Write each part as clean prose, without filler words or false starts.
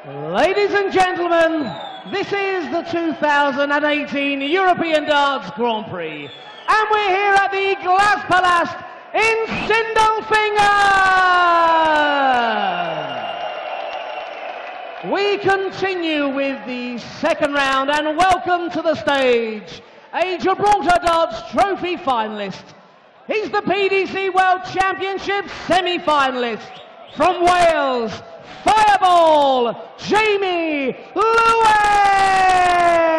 Ladies and gentlemen, this is the 2018 European Darts Grand Prix, and we're here at the Glaspalast in Sindelfingen. We continue with the second round, and welcome to the stage a Gibraltar Darts Trophy finalist. He's the PDC World Championship semi-finalist from Wales, Fireball, Jamie Lewis!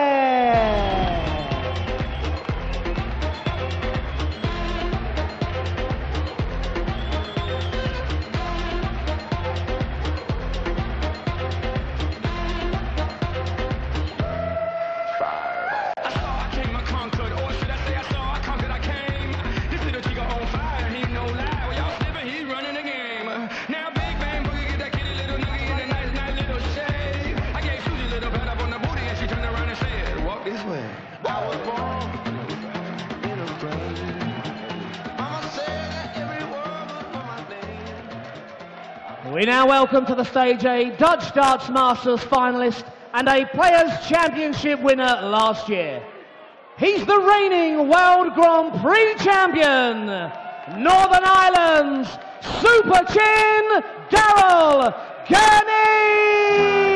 We now welcome to the stage a Dutch Darts Masters finalist and a Players' Championship winner last year. He's the reigning World Grand Prix champion, Northern Ireland's Super Chin, Daryl Gurney!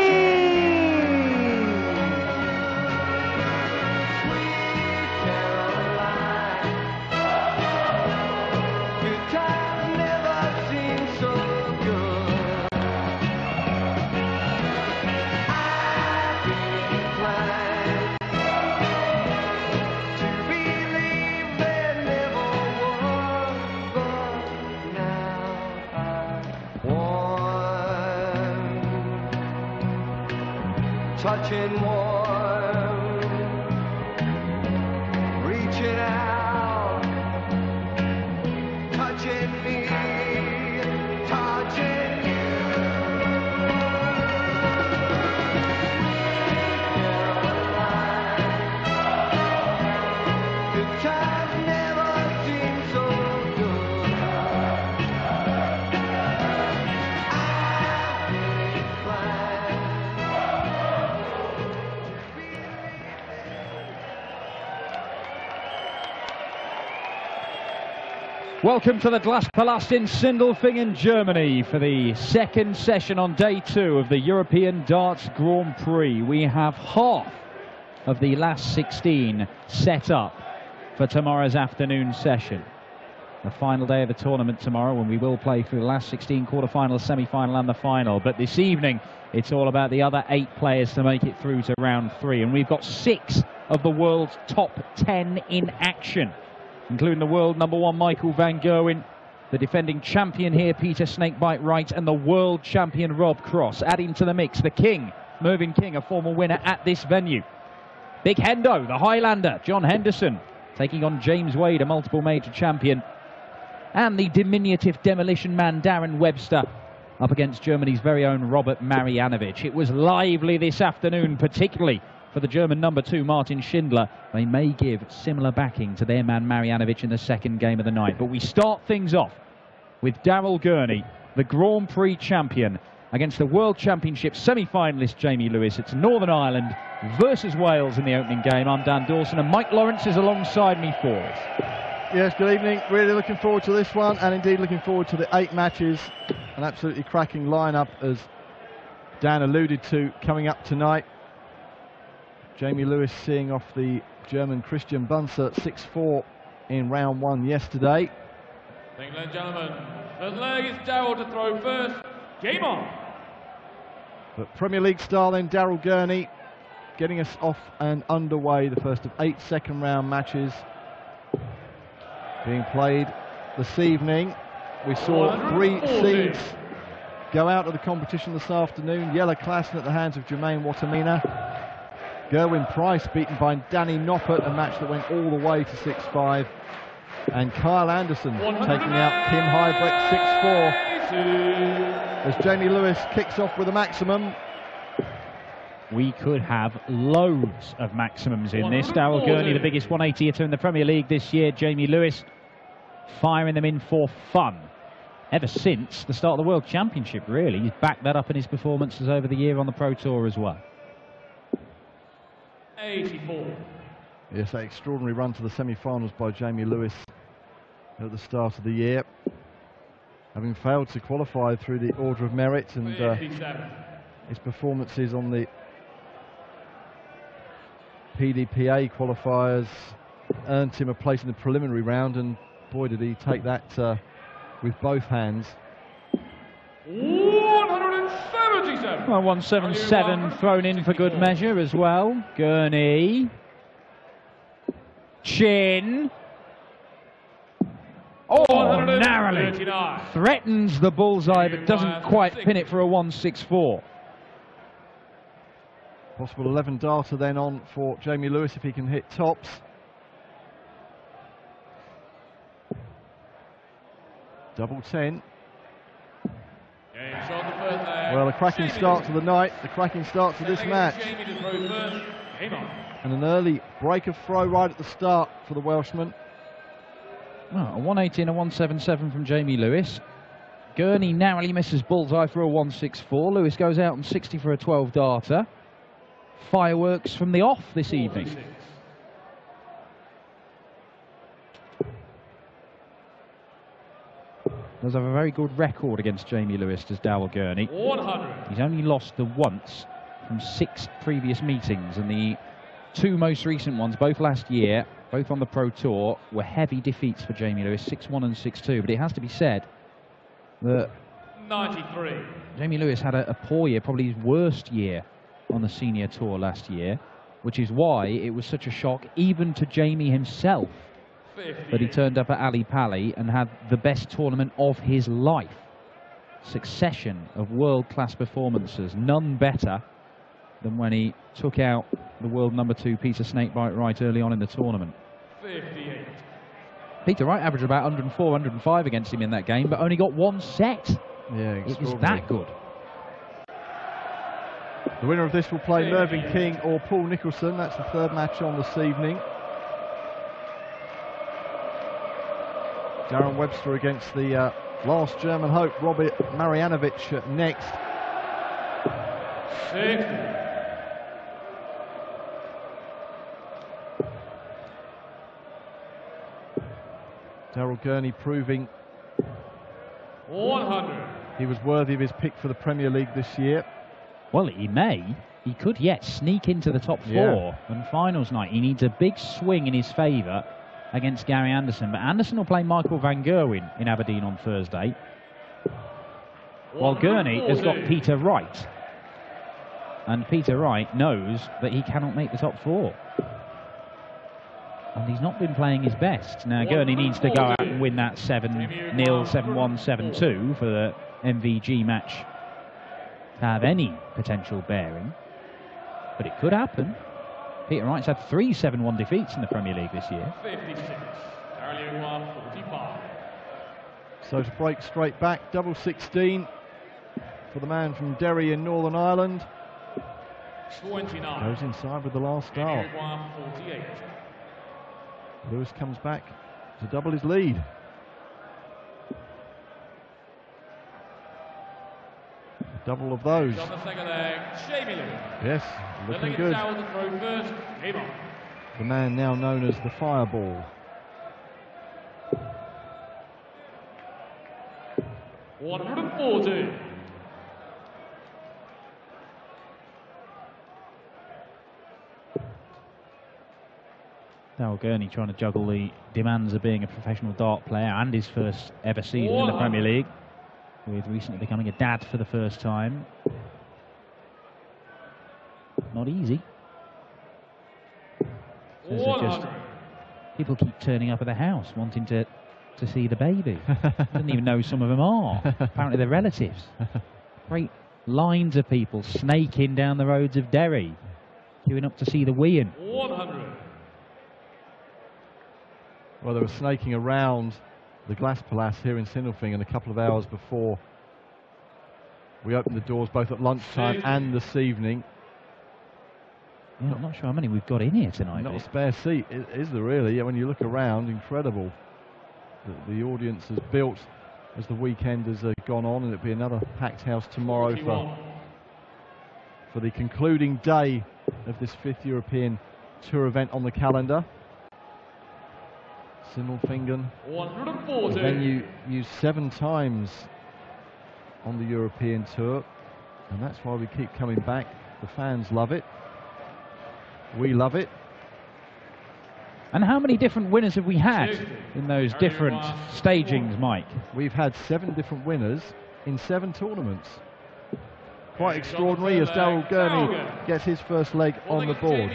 Touching warm, reaching out, touching me, touching you. Good times never seem so good. Welcome to the Glaspalast in Sindelfingen, Germany for the second session on day 2 of the European Darts Grand Prix. We have half of the last 16 set up for tomorrow's afternoon session. The final day of the tournament tomorrow, when we will play through the last 16 quarterfinals, semi-final and the final. But this evening, it's all about the other 8 players to make it through to round 3. And we've got 6 of the world's top 10 in action, including the world #1 Michael van Gerwen, the defending champion here Peter Snakebite Wright, and the world champion Rob Cross. Adding to the mix the king, Mervyn King, a former winner at this venue. Big Hendo, the Highlander, John Henderson, taking on James Wade, a multiple major champion. And the diminutive demolition man Darren Webster up against Germany's very own Robert Marjanovic. It was lively this afternoon, particularly for the German #2 Martin Schindler. They may give similar backing to their man Marjanovic in the second game of the night. But we start things off with Daryl Gurney, the Grand Prix champion, against the World Championship semi-finalist Jamie Lewis. It's Northern Ireland versus Wales in the opening game. I'm Dan Dawson, and Mike Lawrence is alongside me for us. Yes, good evening. Really looking forward to this one, and indeed looking forward to the 8 matches. An absolutely cracking lineup, as Dan alluded to, coming up tonight. Jamie Lewis seeing off the German Christian Bunser 6-4 in round 1 yesterday. Ladies and gentlemen, first leg is Daryl to throw first. Game on! But Premier League style then, Daryl Gurney getting us off and underway. The first of 8 second round matches being played this evening. We saw 3 seeds go out of the competition this afternoon. Jelle Klaassen at the hands of Jermaine Watamina. Gerwyn Price beaten by Danny Noppert, a match that went all the way to 6-5. And Kyle Anderson taking out Kim Huybrecht 6-4. As Jamie Lewis kicks off with a maximum. We could have loads of maximums in this. Daryl Gurney, the biggest 180 hitter in the Premier League this year. Jamie Lewis firing them in for fun. ever since the start of the World Championship, really. He's backed that up in his performances over the year on the Pro Tour as well. 84. Yes, that extraordinary run to the semi-finals by Jamie Lewis at the start of the year, having failed to qualify through the Order of Merit, and his performances on the PDPA qualifiers earned him a place in the preliminary round, and boy did he take that with both hands. 177. Well, 177 thrown in for good measure as well. Gurney. Chin. Oh, narrowly. Threatens the bullseye, but doesn't quite pin it for a 164. Possible 11 darter then on for Jamie Lewis if he can hit tops. Double 10. Well, a cracking start to the night, a cracking start to this match. And an early break of throw right at the start for the Welshman. Well, a 180 and a 177 from Jamie Lewis. Gurney narrowly misses bullseye for a 164. Lewis goes out on 60 for a 12 darter. Fireworks from the off this evening. Does have a very good record against Jamie Lewis, does Daryl Gurney. 100. He's only lost the once from 6 previous meetings, and the 2 most recent ones, both last year, both on the Pro Tour, were heavy defeats for Jamie Lewis, 6-1 and 6-2. But it has to be said that 93. Jamie Lewis had a poor year, probably his worst year on the senior tour last year, which is why it was such a shock even to Jamie himself that he turned up at Ali Pali and had the best tournament of his life. Succession of world-class performances, none better than when he took out the world number 2 Peter Snakebite Wright early on in the tournament. 58. Peter Wright averaged about 104, 105 against him in that game, but only got 1 set. Yeah, It was that good. The winner of this will play Mervyn King or Paul Nicholson. That's the 3rd match on this evening. Darren Webster against the last German hope, Robert Marjanovic, next. 60. Daryl Gurney proving 100. he was worthy of his pick for the Premier League this year. Well, he could yet sneak into the top 4 on finals night. He needs a big swing in his favour against Gary Anderson, but Anderson will play Michael van Gerwen in Aberdeen on Thursday, while Gurney has got Peter Wright, and Peter Wright knows that he cannot make the top 4, and he's not been playing his best. Now Gurney needs to go out and win that 7-0, 7-1, 7-2 for the MVG match to have any potential bearing, but it could happen. Peter Wright's had 3 7-1 defeats in the Premier League this year. 56. Darrell 45. So to break straight back, double 16 for the man from Derry in Northern Ireland. 29. Goes inside with the last start. 48. Lewis comes back to double his lead. A double of those. On the second leg, Jamie Lewis. Yes, looking good. Down to throw first. Game on. The man now known as the Fireball. 140. Daryl Gurney trying to juggle the demands of being a professional dart player and his first ever season in the Premier League, with recently becoming a dad for the first time. Not easy. Says that just people keep turning up at the house wanting to see the baby. Doesn't even know some of them are. Apparently they're relatives. Great lines of people snaking down the roads of Derry, queuing up to see the Wian. 100. Well, they were snaking around the Glass Palace here in Sindelfingen a couple of hours before we opened the doors, both at lunchtime and this evening. Yeah, I'm not sure how many we've got in here tonight. Not a spare seat, is there really? Yeah, when you look around, incredible. The audience has built as the weekend has gone on, and it'll be another packed house tomorrow for the concluding day of this 5th European Tour event on the calendar. Sindelfingen, a venue used 7 times on the European Tour, and that's why we keep coming back. The fans love it. We love it. And how many different winners have we had in those different stagings, Mike? We've had 7 different winners in 7 tournaments. Quite extraordinary as Daryl Gurney gets his first leg on the board.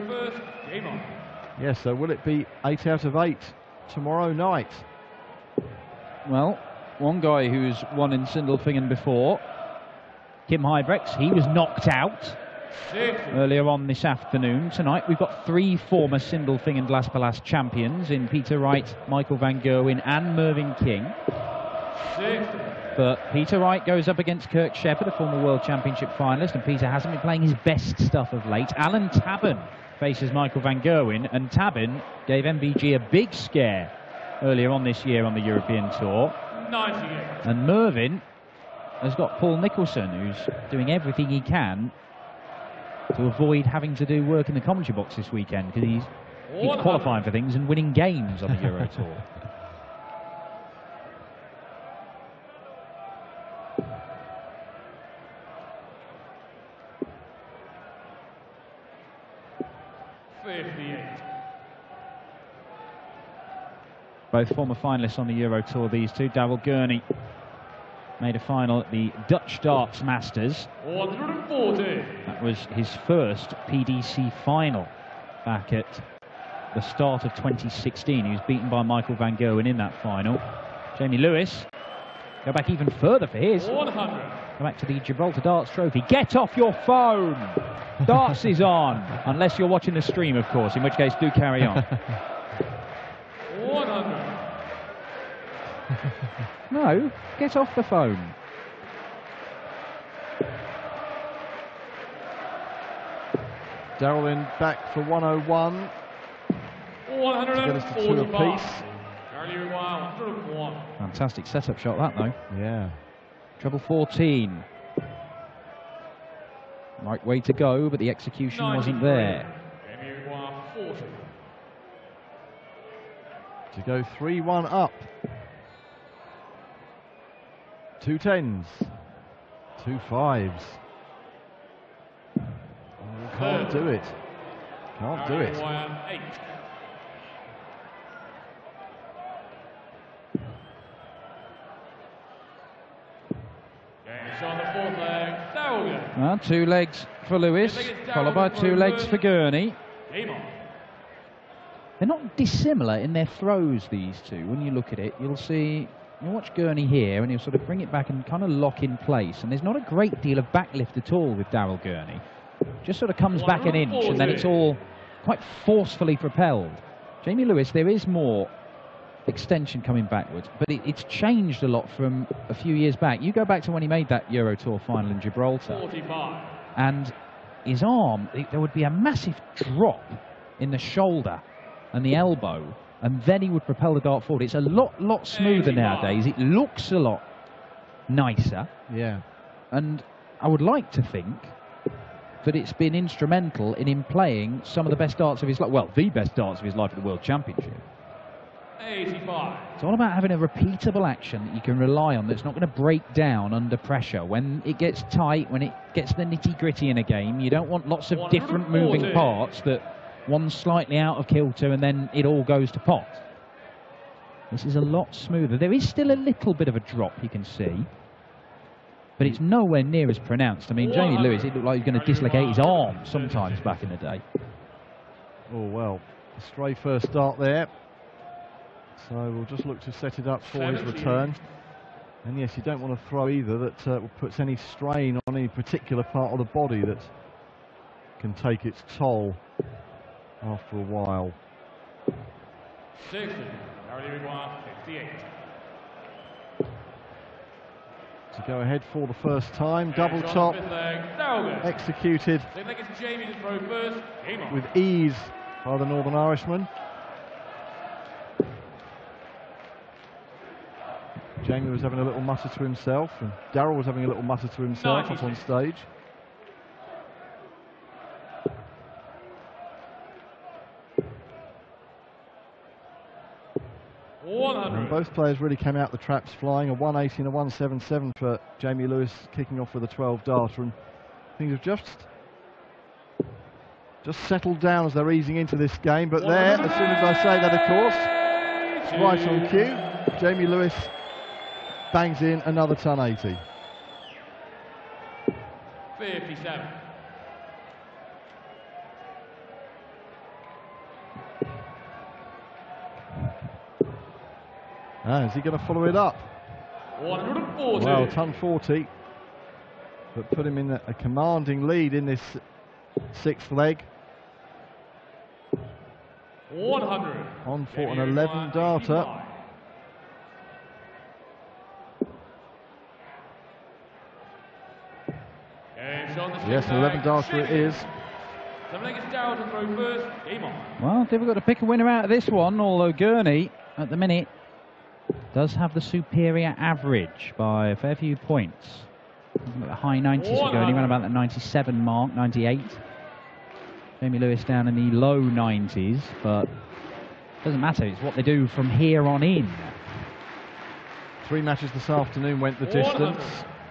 Yes, so will it be 8 out of 8 tomorrow night? Well, one guy who's won in Sindelfingen before, Kim Huybrechts, he was knocked out earlier on this afternoon. Tonight we've got 3 former Sindelfingen Las Palmas champions in Peter Wright, Michael van Gerwen and Mervyn King. But Peter Wright goes up against Kirk Shepherd, a former World Championship finalist, and Peter hasn't been playing his best stuff of late. Alan Tabben faces Michael van Gerwen, and Tabben gave MVG a big scare earlier on this year on the European Tour. And Mervyn has got Paul Nicholson, who's doing everything he can to avoid having to do work in the commentary box this weekend, because he's qualifying for things and winning games on the Euro Tour. Both former finalists on the Euro Tour, these two. Daryl Gurney made a final at the Dutch Darts Masters. 140. That was his first PDC final back at the start of 2016. He was beaten by Michael van Gerwen in that final. Jamie Lewis, go back even further for his. 100. Go back to the Gibraltar Darts Trophy. Get off your phone! Darts is on, unless you're watching the stream, of course, in which case do carry on. 100. No, get off the phone. Daryl in back for 101. 145. 2 apiece. Charlie Wild, 101. Fantastic setup shot, that, though. Yeah. Treble 14. Right way to go, but the execution wasn't there. Jamie Wild, 40. To go 3-1 up. 2 10s. 2 5s. Oh, can't do it. Can't do it. 8. Games on the 4th leg. Daryl. Well, 2 legs for Lewis, followed by 2 legs for Gurney. Game on. They're not dissimilar in their throws, these two. When you look at it, you'll see, you'll watch Gurney here, and he'll sort of bring it back and kind of lock in place. And there's not a great deal of backlift at all with Daryl Gurney. Just sort of comes back an inch, and then it's all quite forcefully propelled. Jamie Lewis, there is more extension coming backwards, but it's changed a lot from a few years back. You go back to when he made that Euro Tour final in Gibraltar, 45. and his arm, there would be a massive drop in the shoulder and the elbow, and then he would propel the dart forward. It's a lot smoother nowadays. It looks a lot nicer. Yeah. And I would like to think that it's been instrumental in him playing some of the best darts of his life. Well, the best darts of his life at the World Championship. 85. It's all about having a repeatable action that you can rely on, that's not going to break down under pressure. When it gets tight, when it gets the nitty-gritty in a game, you don't want lots of different moving parts that one's slightly out of kilter and then it all goes to pot. This is a lot smoother. There is still a little bit of a drop, you can see, but it's nowhere near as pronounced. I mean, Jamie Lewis, it looked like he was going to dislocate his arm sometimes back in the day. Oh, well, a stray first start there. So we'll just look to set it up for his return. And yes, you don't want to throw either that puts any strain on any particular part of the body that can take its toll after a while. 60. Charlie Wild, 58. To go ahead for the first time, double Games on top, the 5th leg. Daryl. executed Same leg as Jamie to throw first. Game on. with ease by the Northern Irishman. Jamie was having a little mutter to himself, and Darrell was having a little mutter to himself up on stage. And both players really came out the traps flying. A 180 and a 177 for Jamie Lewis, kicking off with a 12 darter, and things have just settled down as they're easing into this game. But there, as soon as I say that, of course, it's right on cue. Jamie Lewis bangs in another ton 80. 57. Is he going to follow it up? 140. Well, ton 40, but put him in a commanding lead in this sixth leg. 100. On for an 11 darter. Yes, an 11 darter it is. Well, difficult to pick a winner out of this one, although Gurney, at the minute, does have the superior average by a fair few points. The high 90s for Gurney, around about the 97 mark, 98. Jamie Lewis down in the low 90s, but it doesn't matter, it's what they do from here on in. 3 matches this afternoon went the distance.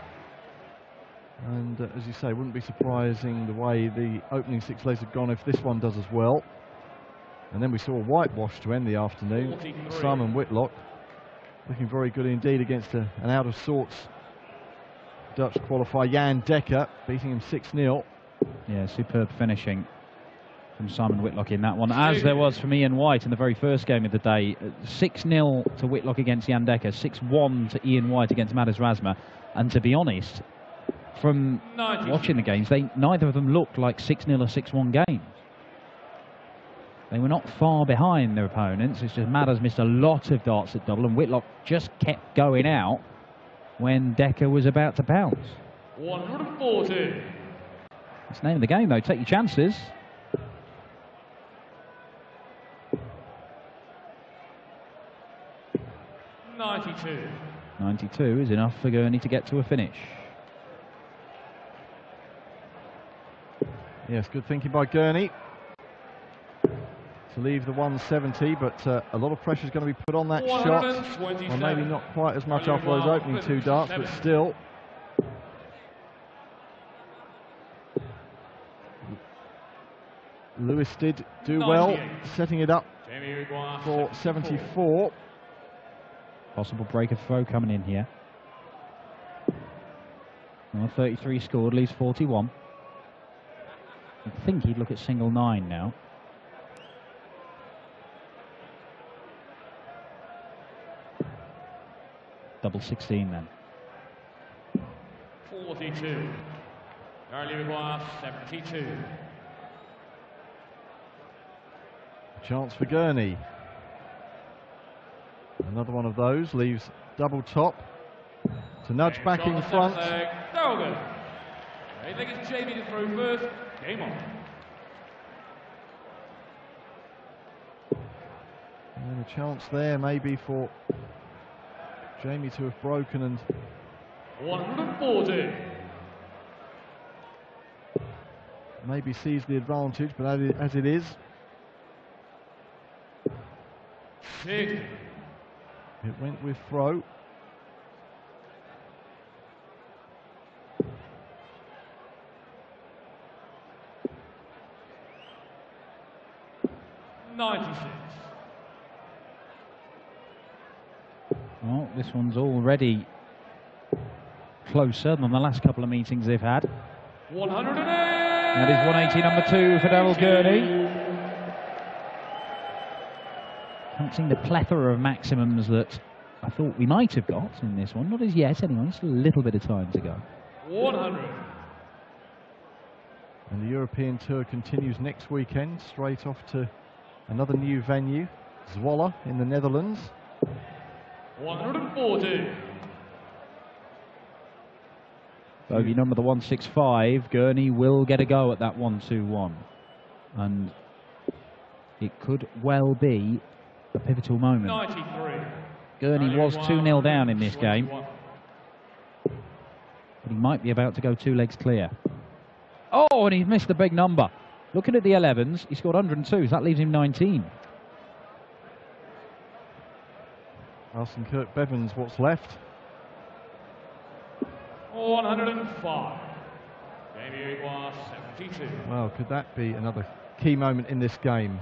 And as you say, wouldn't be surprising the way the opening 6 legs have gone if this one does as well. And then we saw a whitewash to end the afternoon. 43. Simon Whitlock looking very good indeed against an out of sorts Dutch qualifier, Jan Dekker, beating him 6-0. Yeah, superb finishing from Simon Whitlock in that one, as there was from Ian White in the very first game of the day. 6-0 to Whitlock against Jan Dekker, 6-1 to Ian White against Madars Razma. And to be honest, from watching the games, neither of them looked like 6-0 or 6-1 games. They were not far behind their opponents. It's just Madars missed a lot of darts at double, and Whitlock just kept going out when Dekker was about to bounce. 140. It's the name of the game, though. Take your chances. $92. 92 is enough for Gurney to get to a finish. Yes, good thinking by Gurney to leave the 170, but a lot of pressure is going to be put on that shot. Well, maybe not quite as much after those opening 2 darts, but still. Lewis did do well, setting it up for 74. Possible break of throw coming in here. Well, 33 scored, leaves 41. I think he'd look at single 9 now. Double 16 then. 42. Charlie Maguire, 72. Chance for Gurney. Another one of those, leaves double top to nudge back in front. I think it's Jamie to throw first. Game on. And a chance there maybe for Jamie to have broken and 140. maybe seize the advantage, but as it is, 60. it went with throw. Well, this one's already closer than the last couple of meetings they've had. 108. That is 180 number 2 for Darrell Gurney. Haven't seen the plethora of maximums that I thought we might have got in this one. Not as yet, anyway. Just a little bit of time to go. 100. And the European Tour continues next weekend, straight off to another new venue, Zwolle in the Netherlands. 140. Bogey number the 165. Gurney will get a go at that 121. And it could well be a pivotal moment. 93. Gurney was 2-0 down in this game. But he might be about to go 2 legs clear. Oh, and he's missed the big number. Looking at the 11s, he scored 102, so that leaves him 19. Alison Kirk-Bevins, what's left? 105. Jamie Regoire, 72. Well, could that be another key moment in this game?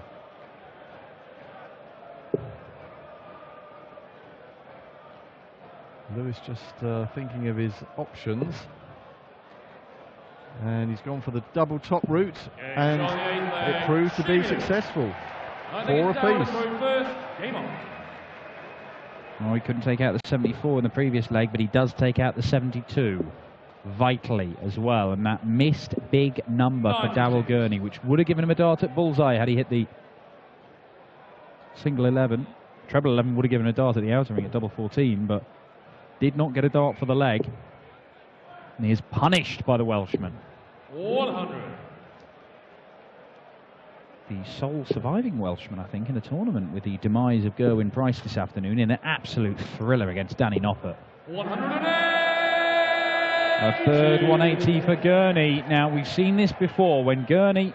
Lewis just thinking of his options. And he's gone for the double top route, and it proved to be successful. 4 apiece. Oh, he couldn't take out the 74 in the previous leg, but he does take out the 72 vitally as well. And that missed big number for Daryl Gurney, which would have given him a dart at bullseye had he hit the single 11. Treble 11 would have given a dart at the outer ring at double 14, but did not get a dart for the leg. And he is punished by the Welshman. 100. The sole surviving Welshman, I think, in the tournament, with the demise of Gerwyn Price this afternoon in an absolute thriller against Danny Noppert. 180. A third 180 for Gurney. Now, we've seen this before. When Gurney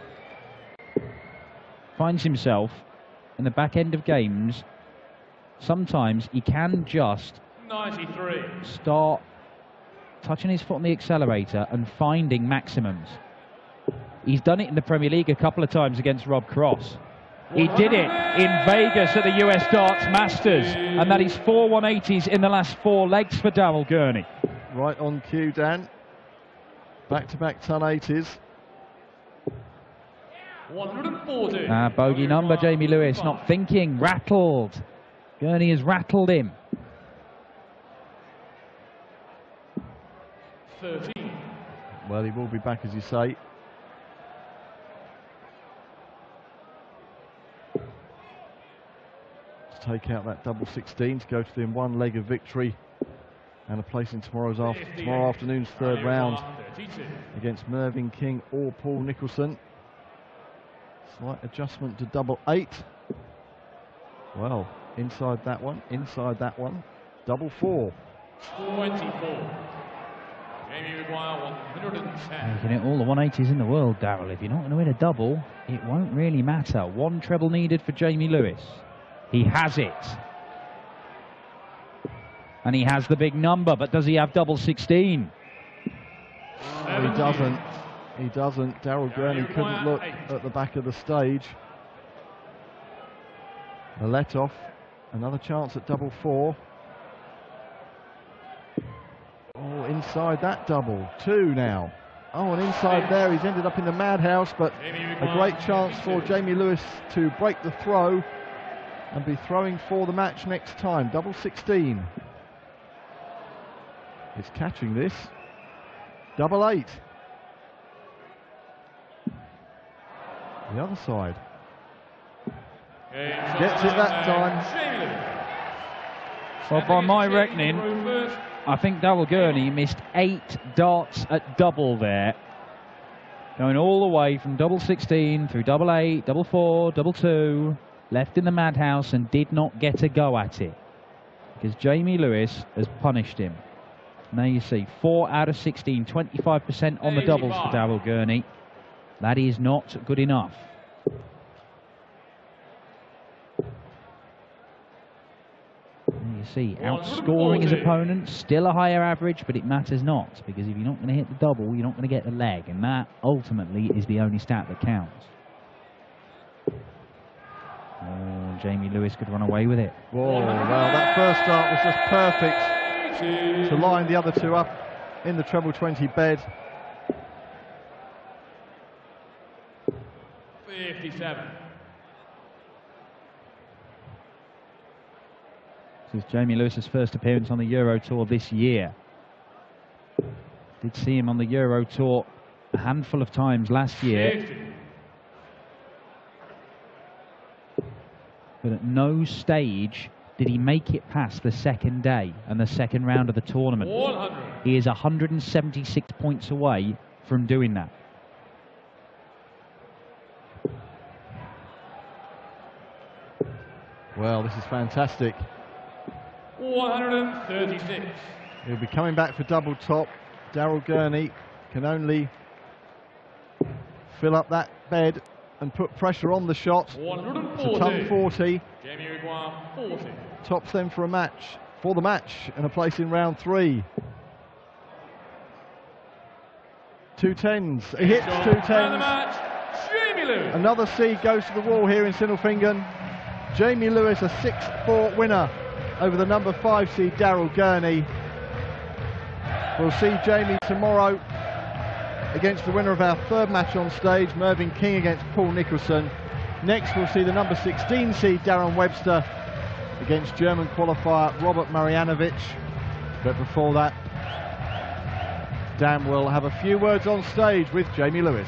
finds himself in the back end of games, sometimes he can just 93. start touching his foot on the accelerator and finding maximums. He's done it in the Premier League a couple of times against Rob Cross. He did it in Vegas at the US Darts Masters, and that is 4 180s in the last 4 legs for Daryl Gurney. Right on cue, Dan. Back-to-back ton 80s. 140. Bogey number, Jamie Lewis, not thinking, rattled. Gurney has rattled him. 13. Well, he will be back, as you say. To take out that double 16 to go to the 1 leg of victory and a place in tomorrow afternoon's third round 32. against Mervyn King or Paul Nicholson. Slight adjustment to double 8. Well, inside that one, double 4. 24. Jamie Regoire, 110. You can hit all the 180s in the world, Daryl. If you're not going to win a double, it won't really matter. 1 treble needed for Jamie Lewis. He has it. And he has the big number, but does he have double 16? Oh, he doesn't. He doesn't. Daryl Gurney couldn't look at the back of the stage. A let off. Another chance at double 4. Oh, inside that double. 2 now. Oh, and inside there he's ended up in the madhouse, but a great chance for Jamie Lewis to break the throw and be throwing for the match next time. Double 16. He's catching this. Double 8. The other side. Gets it that time. Well, by my reckoning, I think Daryl Gurney missed 8 darts at double there. Going all the way from double 16 through double 8, double 4, double 2. Left in the madhouse and did not get a go at it. Because Jamie Lewis has punished him. Now you see, 4 out of 16, 25% on the doubles for Daryl Gurney. That is not good enough. You see, outscoring his opponent, still a higher average, but it matters not, because if you're not going to hit the double, you're not going to get the leg, and that ultimately is the only stat that counts. Oh, Jamie Lewis could run away with it. Whoa, well, that first start was just perfect to line the other 2 up in the treble 20 bed. 57. This is Jamie Lewis's first appearance on the Euro Tour this year. Did see him on the Euro Tour a handful of times last year. 50. But at no stage did he make it past the second day and the second round of the tournament. 100. He is 176 points away from doing that. Well, this is fantastic. 136. He'll be coming back for double top. Daryl Gurney can only fill up that bed and put pressure on the shot. It's a 140. ton 40. Jamie Regoire, 40. Tops them for the match and a place in round 3. 210s. He hits And the 210s. match, Jamie Lewis. Another seed goes to the wall here in Sindelfingen. Jamie Lewis, a 6-4 winner over the number 5 seed Daryl Gurney. We'll see Jamie tomorrow against the winner of our 3rd match on stage, Mervyn King against Paul Nicholson. Next we'll see the number 16 seed Darren Webster against German qualifier Robert Marjanovic. But before that, Dan will have a few words on stage with Jamie Lewis.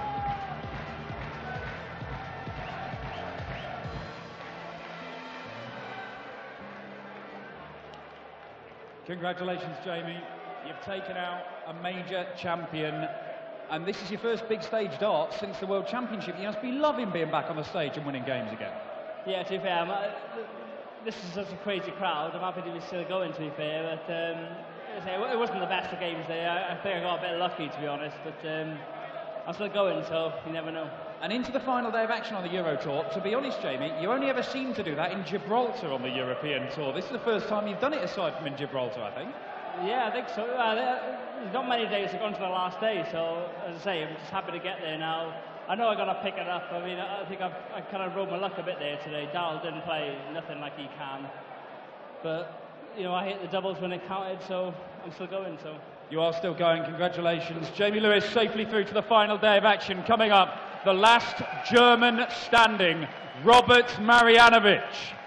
Congratulations, Jamie. You've taken out a major champion, and this is your first big stage dart since the World Championship. You must be loving being back on the stage and winning games again. Yeah, to be fair, this is such a crazy crowd. I'm happy to be still going, to be fair, but it wasn't the best of games there. I think I got a bit lucky, to be honest, but I'm still going, so you never know. And into the final day of action on the Euro Tour. To be honest, Jamie, you only ever seem to do that in Gibraltar on the European Tour. This is the first time you've done it aside from in Gibraltar, I think. Yeah, I think so. There's not many days to go on to the last day, so as I say, I'm just happy to get there now. I know I got to pick it up. I mean, I think I kind of rode my luck a bit there today. Daryl didn't play nothing like he can, but you know, I hit the doubles when it counted, so I'm still going. So You are still going. Congratulations. Jamie Lewis safely through to the final day of action. Coming up, the last German standing, Robert Marjanovic.